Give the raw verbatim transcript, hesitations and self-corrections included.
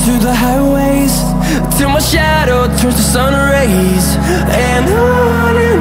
through the highways till my shadow turns to sun rays. And on and